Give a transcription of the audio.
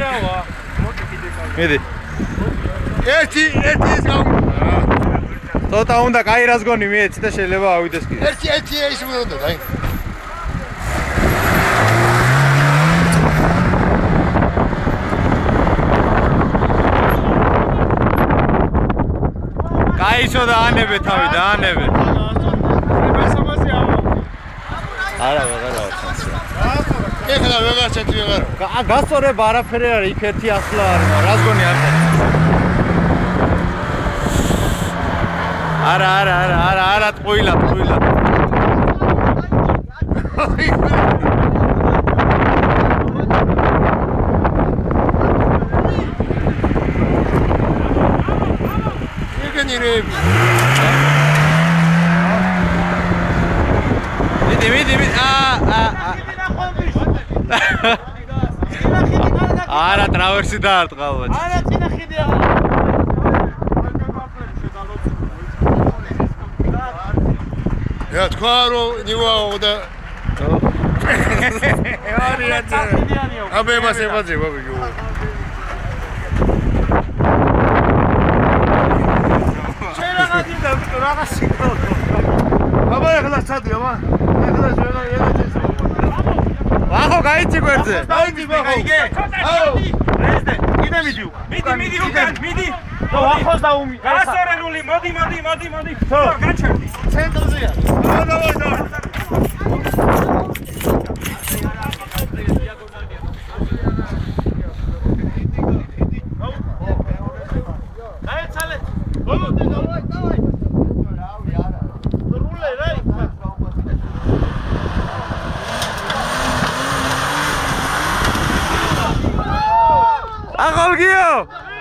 მიდი. ერთი ის გავ. ცოტა უნდა კაირას გონი მიეცი და შეიძლება ავიდეს კიდე. ერთი ის უნდა დაი. კაისო და ანებე თავი და ანებე. არა ვეღარავ ჩანს. ეხლა ვეღარ ჩათი ვეღარ. გასწორება არაფერი არ იქ ერთი ასლა არის, რას გონი არ ხარ? არა, ტყუილა. ეგენირები. მიდი. არა, ტრავერსი დაარტყალვა. არა, წინა ხიდია. Ja, თქვა რომ ნივაო და აბე მასე ბაბიო. შეიძლება გადინდა რაღაც სიკროტო. აბა ეხლა სადია მა? ეხლა შეგა. ვახო გაიცი გვერდზე. დაიძი ვახო. აუ. რეზდე, კიდე მიდი უკან. მიდი უკან, მიდი. და ვახოს დაუმი. გასორენული, მოდი. თო, გაჩერდი. ცენტრზეა. დავай. ახალგიო